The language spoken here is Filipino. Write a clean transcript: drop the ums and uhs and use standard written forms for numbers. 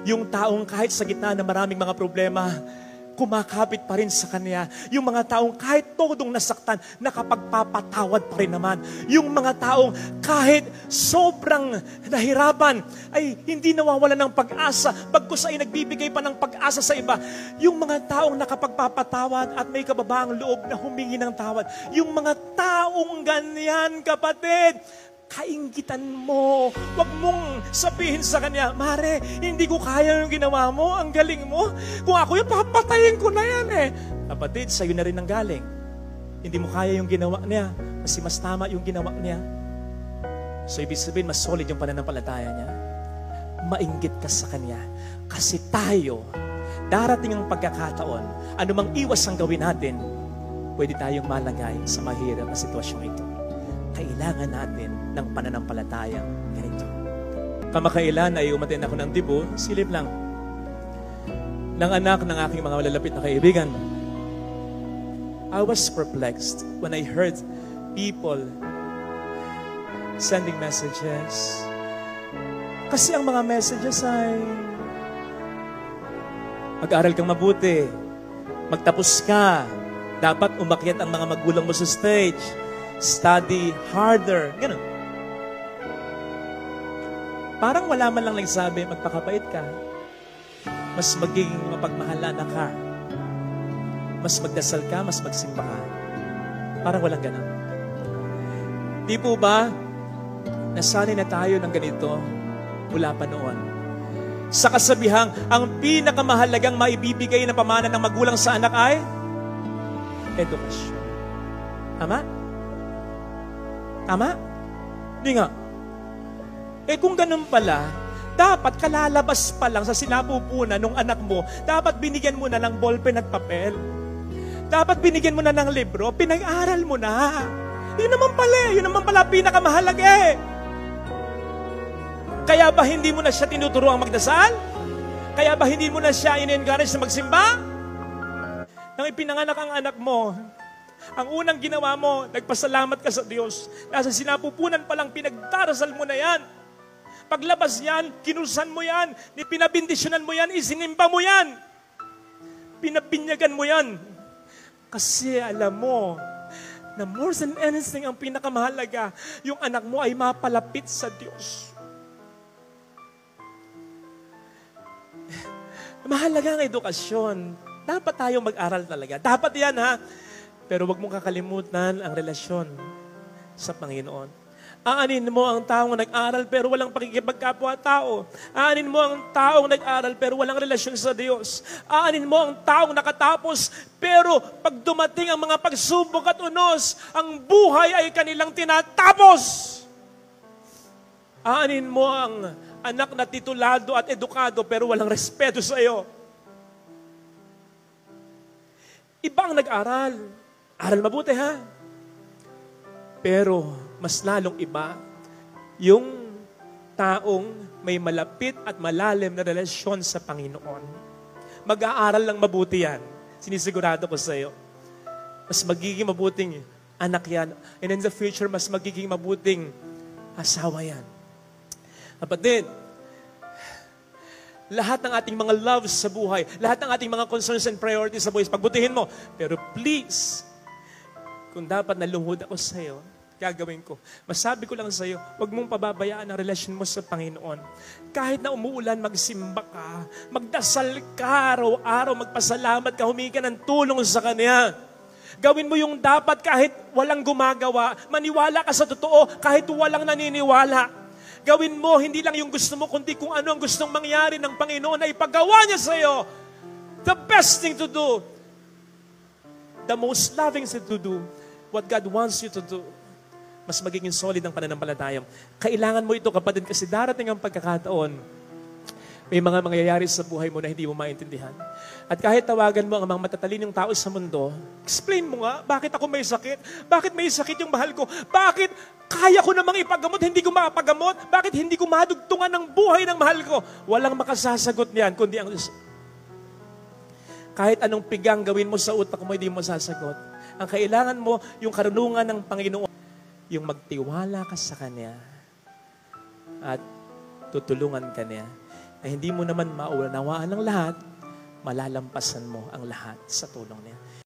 Yung taong kahit sa gitna ng maraming mga problema, kumakapit pa rin sa Kanya. Yung mga taong kahit todong nasaktan, nakapagpapatawad pa rin naman. Yung mga taong kahit sobrang nahirapan, ay hindi nawawala ng pag-asa, bagkus ay nagbibigay pa ng pag-asa sa iba. Yung mga taong nakapagpapatawad at may kababaang loob na humingi ng tawad. Yung mga taong ganyan, kapatid, kainggitan mo. Huwag mong sabihin sa kanya, Mare, hindi ko kaya yung ginawa mo. Ang galing mo. Kung ako yung papatayin ko na yan eh. Kapatid, sa'yo na rin ang galing. Hindi mo kaya yung ginawa niya. Kasi mas tama yung ginawa niya. So, ibig sabihin, mas solid yung pananampalataya niya. Mainggit ka sa kanya. Kasi tayo, darating ang pagkakataon, anumang iwas ang gawin natin, pwede tayong malagay sa mahirap na sitwasyong ito. Kailangan natin ng pananampalatayang ganito. Kamakailan ay umattend ako ng dibo, silip lang, ng anak ng aking mga malalapit na kaibigan. I was perplexed when I heard people sending messages. Kasi ang mga messages ay, mag-aral kang mabuti, magtapos ka, dapat umakyat ang mga magulang mo sa stage, study harder. Ganun. Parang wala man lang nagsabi, magpakapait ka. Mas magiging mapagmahalan ka. Mas magdasal ka, mas magsimba ka. Parang walang ganun. Di po ba, nasanay na tayo ng ganito mula pa noon. Sa kasabihang, ang pinakamahalagang maibibigay na pamana ng magulang sa anak ay edukasyon. Tama? Tama? Hindi nga. Kung ganun pala, dapat kalalabas pa lang sa sinapupunan ng anak mo, dapat binigyan mo na ng ballpen at papel. Dapat binigyan mo na ng libro, pinag-aral mo na. Yun naman pala pinakamahalaga eh. Kaya ba hindi mo na siya tinuturuang magdasal? Kaya ba hindi mo na siya in-encourage na magsimba? Nang ipinanganak ang anak mo, ang unang ginawa mo, nagpasalamat ka sa Diyos. Nasa sinapupunan palang pinagdarasal mo na yan. Paglabas yan, kinusan mo yan, pinabindisyonan mo yan, isinimba mo yan. Pinabinyagan mo yan. Kasi alam mo, na more than anything, ang pinakamahalaga, yung anak mo ay mapalapit sa Diyos. Mahalaga ang edukasyon. Dapat tayong mag-aral talaga. Dapat yan ha. Pero wag mong kakalimutan ang relasyon sa Panginoon. Aanin mo ang taong nag-aral pero walang pakikipagkapwa-tao. Aanin mo ang taong nag-aral pero walang relasyon sa Diyos. Aanin mo ang taong nakatapos pero pag dumating ang mga pagsubok at unos, ang buhay ay kanilang tinatapos. Aanin mo ang anak na titulado at edukado pero walang respeto sa iyo. Ibang nag-aral. Aral mabuti ha. Pero mas lalong iba, yung taong may malapit at malalim na relasyon sa Panginoon. Mag-aaral lang mabuti yan. Sinisigurado ko sa iyo. Mas magiging mabuting anak yan. And in the future, mas magiging mabuting asawa yan. Kapatid, lahat ng ating mga loves sa buhay, lahat ng ating mga concerns and priorities sa buhay, pagbutihin mo. Pero please, kung dapat nalungod ako sa iyo, gagawin ko. Masabi ko lang sa iyo, huwag mong pababayaan ang relasyon mo sa Panginoon. Kahit na umuulan, magsimba ka, magdasal ka araw-araw, magpasalamat ka, humingi ka ng tulong sa Kanya. Gawin mo yung dapat kahit walang gumagawa. Maniwala ka sa totoo kahit walang naniniwala. Gawin mo, hindi lang yung gusto mo, kundi kung ano ang gustong mangyari ng Panginoon na ipagawa niya sa iyo. The best thing to do. The most loving thing to do. What God wants you to do. Mas magiging solid ang pananampalataya. Kailangan mo ito, kapatid, kasi darating ang pagkakataon. May mga mangyayari sa buhay mo na hindi mo maintindihan. At kahit tawagan mo ang mga matatalinong tao sa mundo, explain mo nga, bakit ako may sakit? Bakit may sakit yung mahal ko? Bakit kaya ko namang ipagamot, hindi ko makapagamot? Bakit hindi ko madugtungan ng buhay ng mahal ko? Walang makasasagot niyan, kundi ang Diyos. Kahit anong pigang gawin mo sa utak mo, hindi mo sasagot. Ang kailangan mo, yung karunungan ng Panginoon, yung magtiwala ka sa Kanya at tutulungan ka niya. na hindi mo naman maunawaan ng lahat, malalampasan mo ang lahat sa tulong niya.